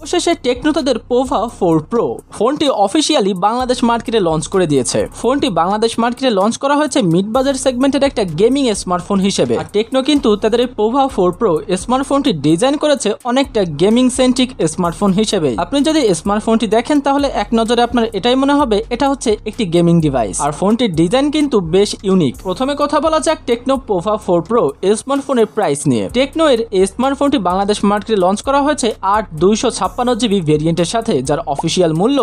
অবশেষে টেকনো তাদের Pova 4 Pro ফোনটি অফিসিয়ালি বাংলাদেশ মার্কেটে লঞ্চ করে দিয়েছে। ফোনটি বাংলাদেশ মার্কেটে লঞ্চ করা হয়েছে মিড বাজেট সেগমেন্টের একটা গেমিং স্মার্টফোন হিসেবে। আর টেকনো কিন্তু তাদের এই পোভা 4 প্রো স্মার্টফোনটি ডিজাইন করেছে অনেকটা গেমিং সেন্ট্রিক স্মার্টফোন হিসেবে। আপনি যদি স্মার্টফোনটি দেখেন তাহলে এক নজরে আপনার এটাই মনে হবে এটা হচ্ছে একটি গেমিং ডিভাইস। আর ফোনটির ডিজাইন কিন্তু বেশ ইউনিক। প্রথমে কথা বলা যাক টেকনো পোভা 4 প্রো স্মার্টফোনের প্রাইস নিয়ে। টেকনো এর স্মার্টফোনটি বাংলাদেশ মার্কেটে লঞ্চ করা হয়েছে 8/256GB ভেরিয়েন্টের সাথে, যার অফিসিয়াল মূল্য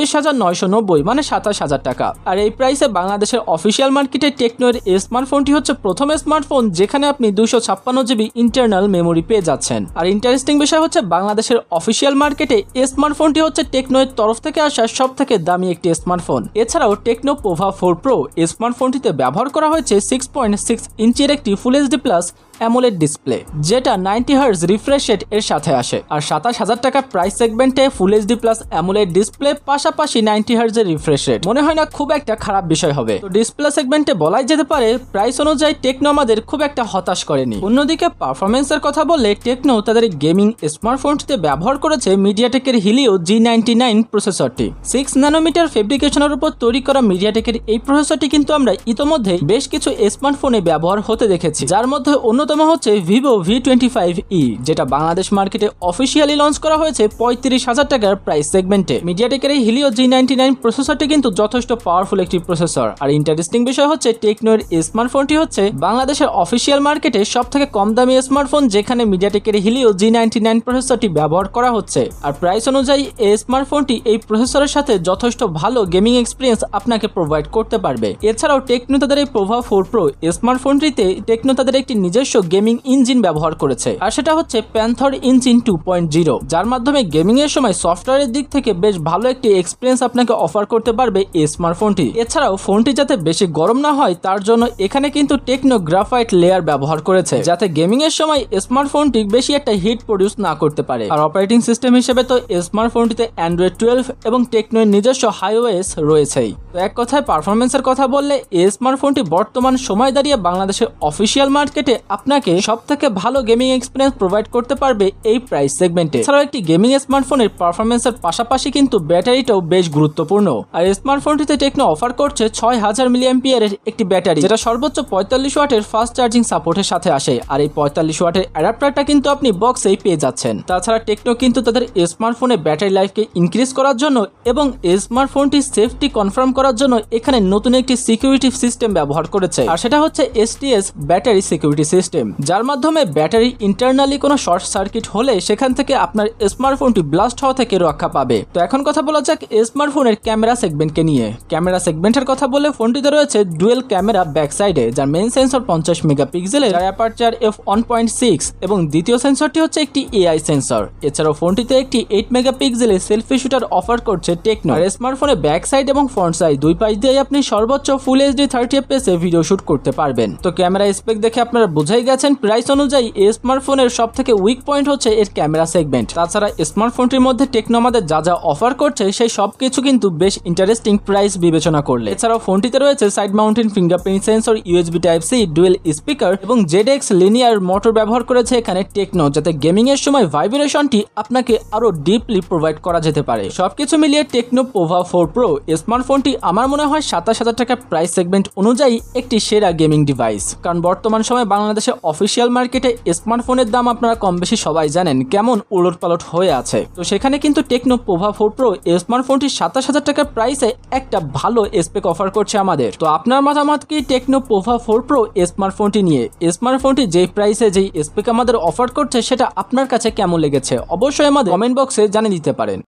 26,990 মানে 27,000 টাকা। আর এই প্রাইসে বাংলাদেশের অফিসিয়াল মার্কেটে টেকনো এর স্মার্টফোনটি হচ্ছে প্রথম স্মার্টফোন যেখানে আপনি 256GB ইন্টারনাল মেমোরি পেয়ে যাচ্ছেন। আর ইন্টারেস্টিং বিষয় হচ্ছে বাংলাদেশের অফিসিয়াল মার্কেটে স্মার্টফোনটি হচ্ছে টেকনো এর তরফ থেকে আসা সব থেকে দামি একটি স্মার্টফোন। এছাড়াও টেকনো পোভা 4 প্রো স্মার্টফোনটিতে ব্যবহার করা হয়েছে 6.6 ইঞ্চির একটি full HD plus AMOLED display, যেটা 90Hz রিফ্রেশ রেট এর সাথে আসে। আর 27,000 টাকা প্রাইস সেগমেন্টে full HD plus AMOLED display পাশাপাশি 90Hz এর রিফ্রেশ রেট মনে হয় না খুব একটা খারাপ বিষয় হবে। তো ডিসপ্লে সেগমেন্টে বলাই যেতে পারে প্রাইস অনুযায়ী টেকনো আমাদের খুব একটা হতাশ করেনি। অন্যদিকে পারফরমেন্সের কথা বললে টেকনো তাদের গেমিং স্মার্টফোনটিতে ব্যবহার করেছে মিডিয়াটেকের হিলিও G99 প্রসেসরটি। 6 ন্যানোমিটার ফেব্রিকেশনের উপর তৈরি করা মিডিয়াটেকের এই প্রসেসরটি কিন্তু আমরা ইতোমধ্যে বেশ কিছু স্মার্টফোনে ব্যবহার হতে দেখেছি, যার মধ্যে অন্যতম হচ্ছে ভিভো V25e, যেটা বাংলাদেশ মার্কেটে অফিসিয়ালি লঞ্চ করা হয়েছে 35,000 টাকার প্রাইস সেগমেন্টে। মিডিয়াটেকের এই হিলিও G99 প্রসেসরটি কিন্তু যথেষ্ট পাওয়ারফুল একটি প্রসেসর। আর ইন্টারেস্টিং বিষয় হচ্ছে টেকনোর স্মার্টফোনটি হচ্ছে বাংলাদেশের অফিসিয়াল মার্কেটে সব থেকে কম দামি স্মার্টফোন যেখানে মিডিয়াটেকের হিলিও G99 প্রসেসরটি ব্যবহার করা হচ্ছে। আর প্রাইস অনুযায়ী এই স্মার্টফোনটি এই প্রসেসরের সাথে যথেষ্ট ভালো গেমিং এক্সপিরিয়েন্স আপনাকে প্রোভাইড করতে পারবে। এছাড়াও টেকনো তাদের এই পোভা 4 প্রো স্মার্টফোনটিতে টেকনো তাদের একটি নিজস্ব গেমিং ইঞ্জিন ব্যবহার করেছে, আর সেটা হচ্ছে প্যান্থর ইঞ্জিন 2.0, যার মাধ্যমে গেমিং এর সময় সফটওয়্যারের দিক থেকে বেশ ভালো একটি এক্সপিরিয়েন্স আপনাকে অফার করতে পারবে এই স্মার্টফোনটি। এছাড়াও ফোনটি যাতে বেশি গরম না হয় তার জন্য এখানে কিন্তু টেকনো গ্রাফাইট লেয়ার ব্যবহার করেছে, যাতে গেমিং এর সময় স্মার্টফোনটি বেশি একটা হিট প্রডিউস না করতে পারে। আর অপারেটিং সিস্টেম হিসেবে তো স্মার্টফোনটিতে অ্যান্ড্রয়েড 12 এবং টেকনোর নিজস্ব iOS রয়েছেই। তো এক কথায় পারফরমেন্সের কথা বললে এই স্মার্টফোনটি বর্তমান সময় দাঁড়িয়ে বাংলাদেশের অফিসিয়াল মার্কেটে আপনাকে সব থেকে ভালো গেমিং এক্সপিরিয়েন্স প্রোভাইড করতে পারবে এই প্রাইস সেগমেন্টে। এছাড়াও একটি গেমিং স্মার্টফোনের পারফরমেন্সের পাশাপাশি কিন্তু ব্যাটারিটাও বেশ গুরুত্বপূর্ণ। আর স্মার্টফোনটিতে টেকনো অফার করছে 6000 মিলিঅ্যাম্পিয়ারের একটি ব্যাটারি, যেটা সর্বোচ্চ 45 ওয়াটের ফাস্ট চার্জিং সাপোর্টের সাথে আসে। আর এই 45 ওয়াটের অ্যাডাপ্টারটা কিন্তু আপনি বক্সেই পেয়ে যাচ্ছেন। তাছাড়া টেকনো কিন্তু তাদের স্মার্টফোনের ব্যাটারি লাইফকে ইনক্রিজ করার জন্য এবং স্মার্টফোনটির সেফটি কনফার্ম করার জন্য এখানে নতুন একটি সিকিউরিটি সিস্টেম ব্যবহার করেছে, আর সেটা হচ্ছে STS ব্যাটারি সিকিউরিটি সিস্টেম, যার মাধ্যমে ব্যাটারি ইন্টারনালি কোনো শর্ট সার্কিট হলে সেখান থেকে আপনার স্মার্টফোনটি ব্লাস্ট হওয়া থেকে রক্ষা পাবে। তো এখন কথা বলা যাক স্মার্টফোনের ক্যামেরা সেগমেন্টকে নিয়ে। ক্যামেরা সেগমেন্টের কথা বলে ফোনটিতে রয়েছে ডুয়েল ক্যামেরা ব্যাক সাইডে, যার মেইন সেন্সর 50 মেগাপিক্সেলের, যার অ্যাপারচার f1.6 এবং দ্বিতীয় সেন্সরটি হচ্ছে একটি AI সেন্সর। এছাড়াও ফোনটিতে একটি 8 মেগাপিক্সেলের সেলফি শুটার অফার করছে টেকনো। আর স্মার্টফোনে ব্যাক সাইড এবং ফ্রন্ট সাইড দুই পাশ দিয়ে আপনি সর্বোচ্চ ফুল এইচডি 30fps এ ভিডিও শুট করতে পারবেন। তো ক্যামেরা স্পেক দেখে আপনারা বুঝাই গেছেন প্রাইস অনুযায়ী এই স্মার্টফোনের সব থেকে উইক পয়েন্ট হচ্ছে এর ক্যামেরা সেগমেন্ট। তাছাড়া স্মার্টফোনটির মধ্যে টেকনো আমাদের যা যা অফার করছে সেই সবকিছু কিন্তু বেশ ইন্টারেস্টিং প্রাইস বিবেচনা করলে। এছাড়াও ফোনটিতে রয়েছে side mounted fingerprint sensor, USB type C, dual speaker এবং ZX লিনিয়ার মোটর ব্যবহার করেছে এখানে টেকনো, যাতে গেমিং এর সময় ভাইব্রেশনটি আপনাকে আরো ডিপলি প্রোভাইড করা যেতে পারে। সবকিছু মিলিয়ে টেকনো পোভা 4 প্রো স্মার্টফোনটি আমার মনে হয় 27,000 টাকা প্রাইস সেগমেন্ট অনুযায়ী একটি সেরা গেমিং ডিভাইস। কারণ বর্তমান সময়ে বাংলাদেশের অফিসিয়াল মার্কেটে স্মার্টফোনের দাম আপনারা কম বেশি সবাই জানেন কেমন উলটপালট হয়ে আছে। তো সেখানে কিন্তু টেকনো পোভা 4 প্রো স্মার্টফোনটি 27,000 টাকার প্রাইসে একটা ভালো স্পেক অফার করছে আমাদের। তো আপনার মতামত কি টেকনো পোভা 4 প্রো স্মার্টফোনটি নিয়ে? স্মার্টফোনটি যেই প্রাইসে যেই স্পেক আমাদের অফার করছে সেটা আপনার কাছে কেমন লেগেছে অবশ্যই আমাদের কমেন্ট বক্সে জানিয়ে দিতে পারেন।